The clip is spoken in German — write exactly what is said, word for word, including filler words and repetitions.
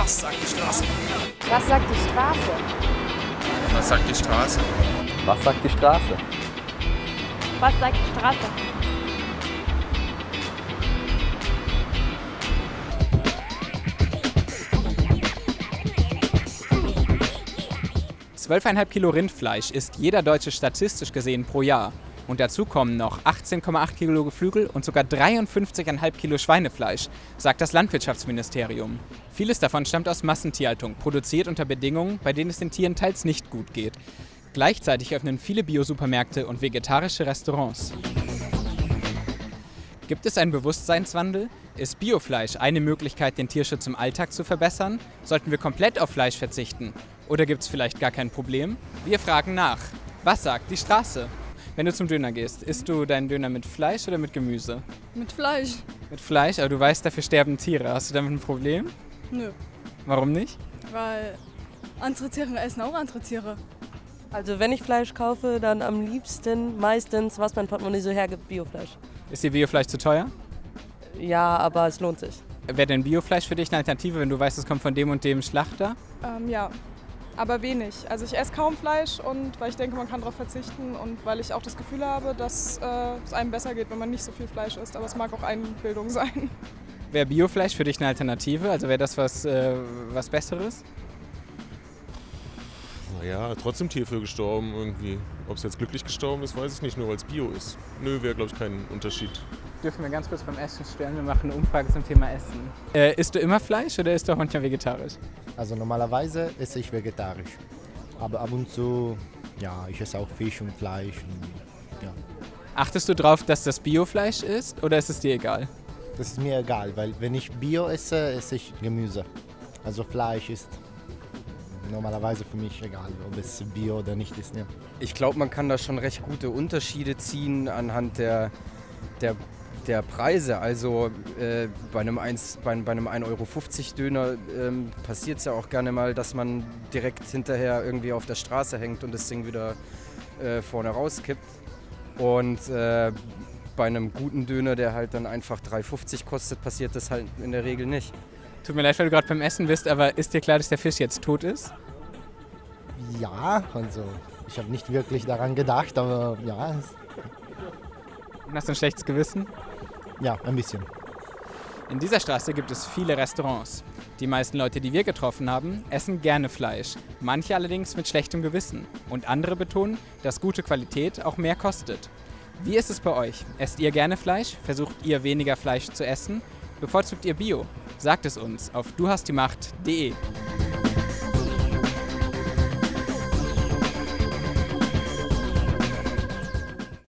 Was sagt die Straße? Was sagt die Straße? Was sagt die Straße? Was sagt die Straße? Was sagt die Straße? zwölf Komma fünf Kilo Rindfleisch isst jeder Deutsche statistisch gesehen pro Jahr. Und dazu kommen noch achtzehn Komma acht Kilo Geflügel und sogar dreiundfünfzig Komma fünf Kilo Schweinefleisch, sagt das Landwirtschaftsministerium. Vieles davon stammt aus Massentierhaltung, produziert unter Bedingungen, bei denen es den Tieren teils nicht gut geht. Gleichzeitig öffnen viele Bio-Supermärkte und vegetarische Restaurants. Gibt es einen Bewusstseinswandel? Ist Biofleisch eine Möglichkeit, den Tierschutz im Alltag zu verbessern? Sollten wir komplett auf Fleisch verzichten? Oder gibt es vielleicht gar kein Problem? Wir fragen nach. Was sagt die Straße? Wenn du zum Döner gehst, isst du deinen Döner mit Fleisch oder mit Gemüse? Mit Fleisch. Mit Fleisch, aber du weißt, dafür sterben Tiere. Hast du damit ein Problem? Nö. Warum nicht? Weil andere Tiere essen auch andere Tiere. Also wenn ich Fleisch kaufe, dann am liebsten meistens, was mein Portemonnaie so hergibt, Biofleisch. Ist dir Biofleisch zu teuer? Ja, aber es lohnt sich. Wäre denn Biofleisch für dich eine Alternative, wenn du weißt, es kommt von dem und dem Schlachter? Ähm, ja, aber wenig. Also ich esse kaum Fleisch, und weil ich denke, man kann darauf verzichten und weil ich auch das Gefühl habe, dass äh, es einem besser geht, wenn man nicht so viel Fleisch isst. Aber es mag auch Einbildung sein. Wäre Biofleisch für dich eine Alternative? Also wäre das was, äh, was Besseres? Naja, trotzdem Tier für gestorben irgendwie. Ob es jetzt glücklich gestorben ist, weiß ich nicht, nur weil es Bio ist. Nö, wäre glaube ich kein Unterschied. Dürfen wir ganz kurz beim Essen stellen? Wir machen eine Umfrage zum Thema Essen. Äh, isst du immer Fleisch oder isst du auch manchmal vegetarisch? Also normalerweise esse ich vegetarisch. Aber ab und zu, ja, ich esse auch Fisch und Fleisch. Und, ja. Achtest du drauf, dass das Biofleisch ist, oder ist es dir egal? Das ist mir egal, weil wenn ich Bio esse, esse ich Gemüse. Also Fleisch ist normalerweise für mich egal, ob es Bio oder nicht ist. Ja. Ich glaube, man kann da schon recht gute Unterschiede ziehen anhand der, der, der Preise. Also äh, bei einem, eins, bei, bei einem ein Euro fünfzig Döner ähm, passiert es ja auch gerne mal, dass man direkt hinterher irgendwie auf der Straße hängt und das Ding wieder äh, vorne rauskippt. Und äh, bei einem guten Döner, der halt dann einfach drei fünfzig kostet, passiert das halt in der Regel nicht. Tut mir leid, weil du gerade beim Essen bist, aber ist dir klar, dass der Fisch jetzt tot ist? Ja, also ich habe nicht wirklich daran gedacht, aber ja. Und hast du ein schlechtes Gewissen? Ja, ein bisschen. In dieser Straße gibt es viele Restaurants. Die meisten Leute, die wir getroffen haben, essen gerne Fleisch. Manche allerdings mit schlechtem Gewissen. Und andere betonen, dass gute Qualität auch mehr kostet. Wie ist es bei euch? Esst ihr gerne Fleisch? Versucht ihr weniger Fleisch zu essen? Bevorzugt ihr Bio? Sagt es uns auf du hast die Macht punkt de.